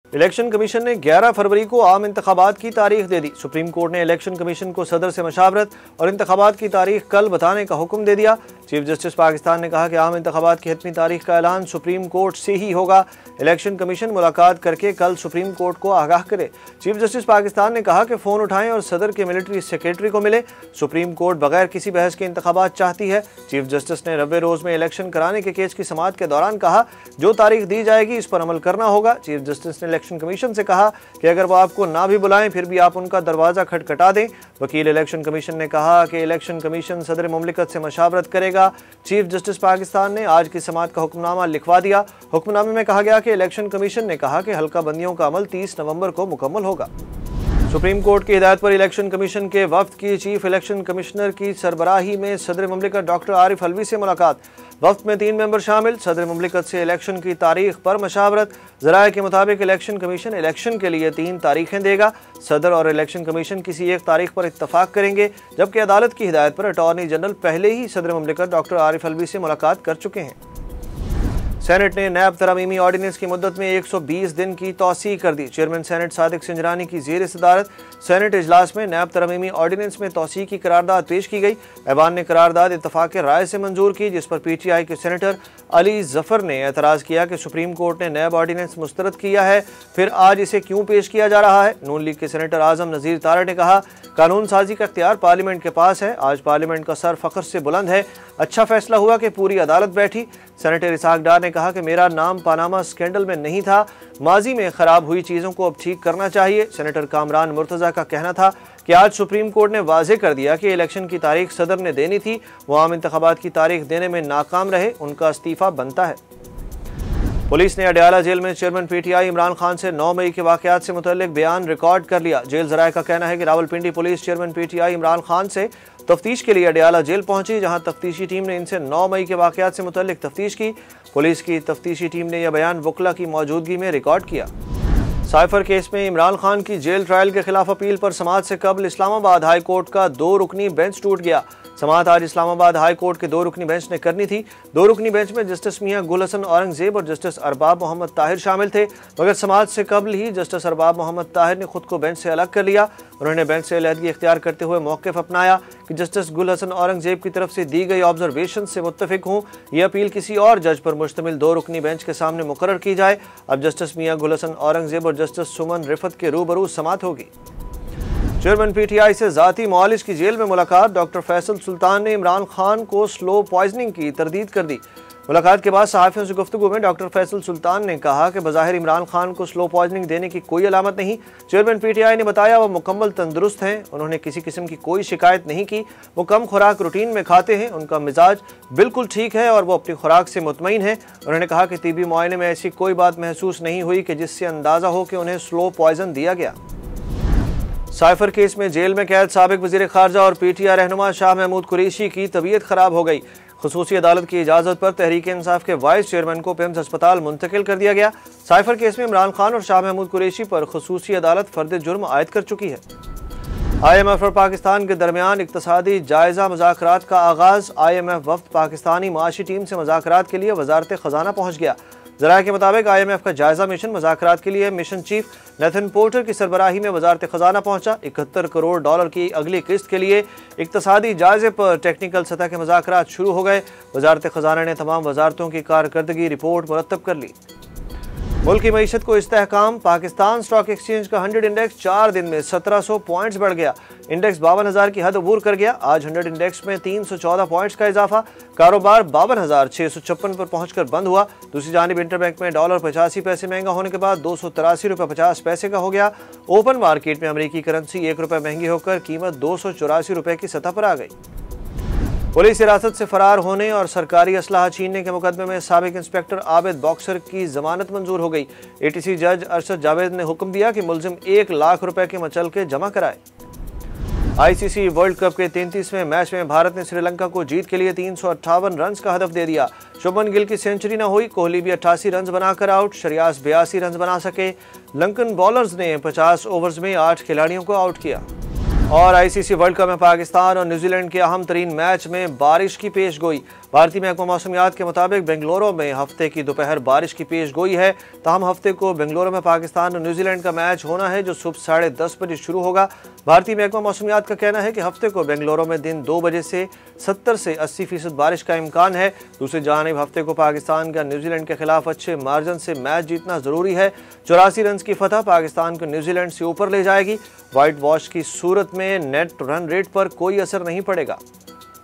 Election commission ने 11 फरवरी को आम इंतखाबात की तारीख दे दी। सुप्रीम कोर्ट ने इलेक्शन कमीशन को सदर से मशावरत और इंतखाबात की तारीख कल बताने का हुक्म दे दिया। चीफ जस्टिस पाकिस्तान ने कहा कि आम इंतखाबात की हतमी तारीख का ऐलान सुप्रीम कोर्ट से ही होगा। इलेक्शन कमीशन मुलाकात करके कल सुप्रीम कोर्ट को आगाह करे। चीफ जस्टिस पाकिस्तान ने कहा कि फ़ोन उठाएं और सदर के मिलिट्री सेक्रेटरी को मिले। सुप्रीम कोर्ट बगैर किसी बहस के इंतखाबात चाहती है। चीफ जस्टिस ने 90 रोज़ में इलेक्शन कराने के केस की समाअत के दौरान कहा, जो तारीख दी जाएगी इस पर अमल करना होगा। चीफ जस्टिस ने इलेक्शन कमीशन से कहा कि अगर वो आपको ना भी बुलाएं फिर भी आप उनका दरवाज़ा खटखटा दें। वकील इलेक्शन कमीशन ने कहा कि इलेक्शन कमीशन सदर मुमलिकत से मशावरत करेगा। चीफ जस्टिस पाकिस्तान ने आज की समाअत का हुक्मनामा लिखवा दिया। हुक्मनामे में कहा गया कि इलेक्शन कमीशन ने कहा कि हल्का बंदियों का अमल 30 नवंबर को मुकम्मल होगा। सुप्रीम कोर्ट की हिदायत पर इलेक्शन कमीशन के वफ्द की चीफ इलेक्शन कमिश्नर की सरबराही में सदर मुमलिकत डॉक्टर आरिफ अलवी से मुलाकात। वफ्द में 3 मेंबर शामिल। सदर मुमलिकत से इलेक्शन की तारीख पर मशावरत। ज़राए के मुताबिक इलेक्शन कमीशन इलेक्शन के लिए 3 तारीखें देगा। सदर और इलेक्शन कमीशन किसी एक तारीख पर इत्तफाक करेंगे, जबकि अदालत की हिदायत पर अटॉर्नी जनरल पहले ही सदर मुमलिकत डॉक्टर आरिफ अलवी से मुलाकात कर चुके हैं। सेनेट ने नैब तरमीमी ऑर्डिनेंस की मुद्दत में 120 दिन की तौसीह कर दी। चेयरमैन सेनेट सादिक सिंजरानी की ज़ेर सदारत सेनेट इजलास में नैब तरमीमी ऑर्डिनेंस में तौसीह की करारदाद पेश की गई। ऐवान ने करारदाद इत्तफाक राय से मंजूर की, जिस पर PTI के सेनेटर अली जफर ने एतराज़ किया कि सुप्रीम कोर्ट ने नैब ऑर्डिनेंस मुस्तरद किया है, फिर आज इसे क्यों पेश किया जा रहा है। नून लीग के सेनेटर आजम नज़ीर तारड़ ने कहा, कानून साजी का इख्तियार पार्लियामेंट के पास है। आज पार्लियामेंट का सर फख्र से बुलंद है। अच्छा फैसला हुआ कि पूरी अदालत बैठी। सेनेटर इसाक डार ने कहा कि मेरा नाम पानामा स्कैंडल में नहीं था। माजी में खराब हुई चीज़ों को अब ठीक करना चाहिए। सेनेटर कामरान मुर्तज़ा का कहना था कि आज सुप्रीम कोर्ट ने वाज़ेह कर दिया कि इलेक्शन की तारीख सदर ने देनी थी, वो आम इंतखाबात की तारीख देने में नाकाम रहे, उनका इस्तीफ़ा बनता है। पुलिस ने अडयाला जेल में चेयरमैन PTI इमरान खान से 9 मई के वाक़यात से मुतल्लिक बयान रिकॉर्ड कर लिया। जेल ज़राए का कहना है कि Rawalpindi police chairman PTI Imran Khan से तफ्तीश के लिए अडयाला जेल पहुंची, जहां तफ्तीशी टीम ने इनसे 9 मई के वाक़यात से मुतल्लिक तफ्तीश की। पुलिस की तफ्तीशी टीम ने यह बयान वकला की मौजूदगी में रिकॉर्ड किया। साइफर केस में इमरान खान की जेल ट्रायल के खिलाफ अपील पर समाअत से कबल इस्लामाबाद हाई कोर्ट का 2 रुकनी बेंच टूट गया। समाअत आज इस्लामाबाद हाई कोर्ट के 2 रुकनी बेंच ने करनी थी। 2 रुकनी बेंच में जस्टिस मियां गुल हसन औरंगजेब और जस्टिस अरबाब मोहम्मद ताहिर शामिल थे, मगर समाअत से कबल ही जस्टिस अरबाब मोहम्मद ताहिर ने खुद को बेंच से अलग कर लिया। उन्होंने बेंच से अलहदगी इख्तियार करते हुए मौक़िफ़ अपनाया कि जस्टिस गुल हसन औरंगजेब की तरफ से दी गई ऑब्जर्वेशन से मुत्तफिक हूँ। यह अपील किसी और जज पर मुश्तमिल 2 रुकनी बेंच के सामने मुकर्रर की जाए। अब जस्टिस मियां गुल हसन औरंगजेब और जस्टिस सुमन रिफत के रूबरू समाअत होगी। चेयरमैन PTI से ज़ाती मुआलिज की जेल में मुलाकात। डॉक्टर फैसल सुल्तान ने इमरान खान को स्लो पॉइजनिंग की तरदीद कर दी। मुलाकात के बाद सहाफ़ियों से गुफ्तगू में डॉक्टर फैसल सुल्तान ने कहा कि बज़ाहिर इमरान खान को स्लो पॉइजनिंग देने की कोई अलामत नहीं। चेयरमैन PTI ने बताया वह मुकम्मल तंदुरुस्त हैं, उन्होंने किसी किस्म की कोई शिकायत नहीं की। वो कम खुराक रूटीन में खाते हैं, उनका मिजाज बिल्कुल ठीक है और वो अपनी खुराक से मुतमईन है। उन्होंने कहा कि तिबी मुआयने में ऐसी कोई बात महसूस नहीं हुई कि जिससे अंदाज़ा हो कि उन्हें स्लो पॉइजन दिया गया। साइफर केस में जेल में कैद साबिक वज़ीर ख़ारजा और PTI रहनुमा शाह महमूद कुरैशी की तबीयत ख़राब हो गई। ख़ुसूसी अदालत की इजाज़त पर तहरीक इंसाफ के वाइस चेयरमैन को पिम्स अस्पताल मुंतकिल कर दिया गया। साइफर केस में इमरान खान और शाह महमूद कुरैशी पर ख़ुसूसी अदालत फ़र्द जुर्म आयद कर चुकी है। IMF और पाकिस्तान के दरमियान इक़्तिसादी जायज़ा मुज़ाकरात का आगाज़। IMF वफ़द पाकिस्तानी माशी टीम से मुज़ाकरात के लिए वज़ारत ख़ज़ाना पहुँच गया। ज़राए के मुताबिक IMF का जायज़ा मिशन मुज़ाकरात के लिए मिशन चीफ नेथन पोर्टर की सरबराही में वज़ारत ख़ज़ाना पहुंचा। $71 करोड़ की अगली किस्त के लिए इक़्तिसादी जायज़े पर टेक्निकल सतह के मुज़ाकरात शुरू हो गए। वज़ारत ख़ज़ाना ने तमाम वज़ारतों की कारकर्दगी रिपोर्ट मुरतब कर ली। मुल्क की मईशत को इस्तेहकाम। पाकिस्तान स्टॉक एक्सचेंज का 100 इंडेक्स 4 दिन में 1700 पॉइंट्स बढ़ गया। इंडेक्स 52,000 की हद अबूर कर गया। आज 100 इंडेक्स में 314 पॉइंट्स का इजाफा। कारोबार 52,656 पर पहुंचकर बंद हुआ। दूसरी जानिब इंटरबैंक में डॉलर 85 पैसे महंगा होने के बाद 283 रुपये 50 पैसे का हो गया। ओपन मार्केट में अमरीकी करेंसी 1 रुपये महंगी होकर कीमत 284 रुपये की सतह पर आ गई। पुलिस हिरासत से फरार होने और सरकारी असलाह छीनने के मुकदमे में साबिक इंस्पेक्टर आबिद बॉक्सर की जमानत मंजूर हो गई। ATC जज अरशद जावेद ने हुक्म दिया कि मुलजिम 1 लाख रुपए के मचलके जमा कराए। ICC वर्ल्ड कप के 33वें मैच में भारत ने श्रीलंका को जीत के लिए 358 रन का हदफ दे दिया। शुभमन गिल की सेंचुरी न हुई, कोहली भी 88 रन बनाकर आउट, शरियास 82 रन बना सके। लंकन बॉलर्स ने 50 ओवर्स में 8 खिलाड़ियों को आउट किया। और आईसीसी वर्ल्ड कप में पाकिस्तान और न्यूजीलैंड के अहम तरीन मैच में बारिश की पेशगोई। भारतीय महकमा मौसमियात के मुताबिक बेंगलुरु में हफ्ते की दोपहर बारिश की पेशगोई है। ताहम हफ्ते को बेंगलुरु में पाकिस्तान और न्यूजीलैंड का मैच होना है जो सुबह 10:30 बजे शुरू होगा। भारतीय महकमा मौसमियात का कहना है कि हफ्ते को बेंगलुरु में दिन 2 बजे से 70 से 80% बारिश का इम्कान है। दूसरी जानिब हफ्ते को पाकिस्तान का न्यूजीलैंड के खिलाफ अच्छे मार्जिन से मैच जीतना जरूरी है। 84 रन की फतह पाकिस्तान को न्यूजीलैंड से ऊपर ले जाएगी। व्हाइट वॉश की सूरत में नेट रन रेट पर कोई असर नहीं पड़ेगा।